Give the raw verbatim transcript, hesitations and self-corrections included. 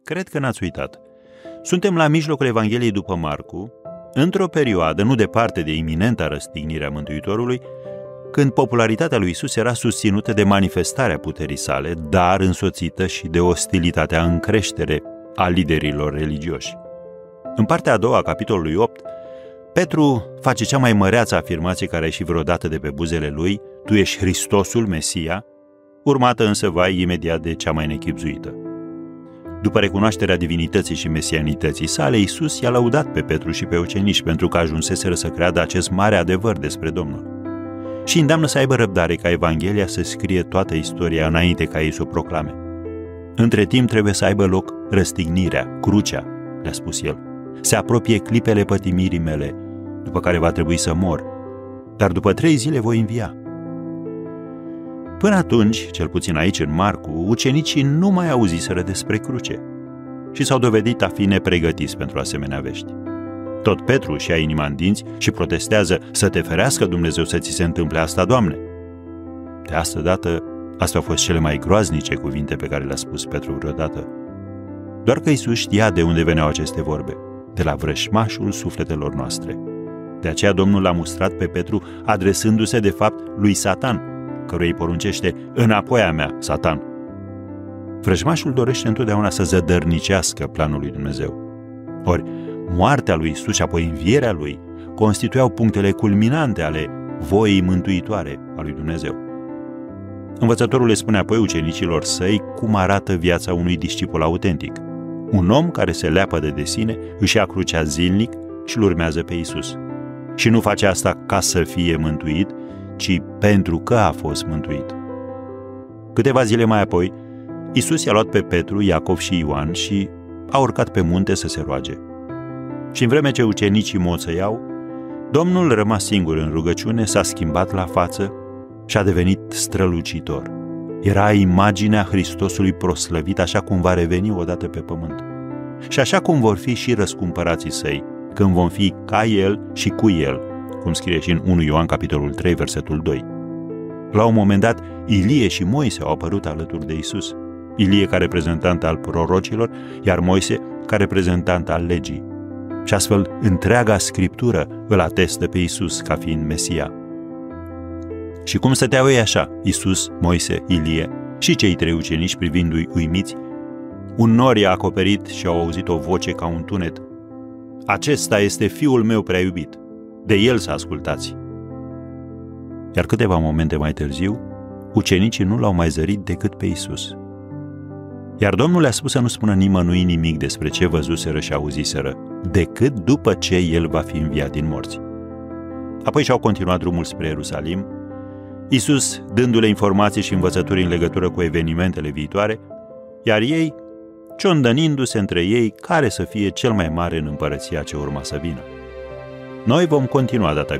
Cred că n-ați uitat. Suntem la mijlocul Evangheliei după Marcu, într-o perioadă nu departe de iminenta răstignire a Mântuitorului, când popularitatea lui Isus era susținută de manifestarea puterii sale, dar însoțită și de ostilitatea în creștere a liderilor religioși. În partea a doua a capitolului opt, Petru face cea mai măreață afirmație care a ieșit vreodată de pe buzele lui: tu ești Hristosul, Mesia, urmată însă vai imediat de cea mai nechibzuită. După recunoașterea divinității și mesianității sale, Iisus i-a lăudat pe Petru și pe ucenici pentru că ajunseseră să creadă acest mare adevăr despre Domnul. Și îndeamnă să aibă răbdare ca Evanghelia să scrie toată istoria înainte ca ei să o proclame. Între timp trebuie să aibă loc răstignirea, crucea, le-a spus el. Se apropie clipele pătimirii mele, după care va trebui să mor, dar după trei zile voi învia. Până atunci, cel puțin aici în Marcu, ucenicii nu mai auziseră despre cruce și s-au dovedit a fi nepregătiți pentru asemenea vești. Tot Petru și-a inima în dinți și protestează: să te ferească Dumnezeu să ți se întâmple asta, Doamne! De asta dată, astea au fost cele mai groaznice cuvinte pe care le-a spus Petru vreodată. Doar că Iisus știa de unde veneau aceste vorbe, de la vrășmașul sufletelor noastre. De aceea Domnul l-a mustrat pe Petru adresându-se de fapt lui Satan, căruia îi poruncește: înapoi a mea, Satan! Vrăjmașul dorește întotdeauna să zădărnicească planul lui Dumnezeu. Ori, moartea lui Iisus și apoi învierea lui constituiau punctele culminante ale voii mântuitoare a lui Dumnezeu. Învățătorul le spune apoi ucenicilor săi cum arată viața unui discipol autentic. Un om care se leapă de sine, își ia crucea zilnic și îl urmează pe Iisus. Și nu face asta ca să fie mântuit, ci pentru că a fost mântuit. Câteva zile mai apoi, Iisus i-a luat pe Petru, Iacov și Ioan și a urcat pe munte să se roage. Și în vreme ce ucenicii moțăiau, Domnul, rămas singur în rugăciune, s-a schimbat la față și a devenit strălucitor. Era imaginea Hristosului proslăvit, așa cum va reveni odată pe pământ. Și așa cum vor fi și răscumpărații săi, când vom fi ca El și cu El, cum scrie și în unu Ioan capitolul trei, versetul doi. La un moment dat, Ilie și Moise au apărut alături de Iisus. Ilie ca reprezentant al prorocilor, iar Moise ca reprezentant al legii. Și astfel, întreaga Scriptură îl atestă pe Iisus ca fiind Mesia. Și cum stăteau ei așa, Iisus, Moise, Ilie și cei trei ucenici privindu-i uimiți, un nor i-a acoperit și au auzit o voce ca un tunet: acesta este Fiul meu prea iubit, de el să ascultați. Iar câteva momente mai târziu, ucenicii nu l-au mai zărit decât pe Iisus. Iar Domnul le-a spus să nu spună nimănui nimic despre ce văzuseră și auziseră, decât după ce el va fi înviat din morți. Apoi și-au continuat drumul spre Ierusalim, Iisus dându-le informații și învățături în legătură cu evenimentele viitoare, iar ei ciondănindu-se între ei care să fie cel mai mare în împărăția ce urma să vină. Noi vom continua data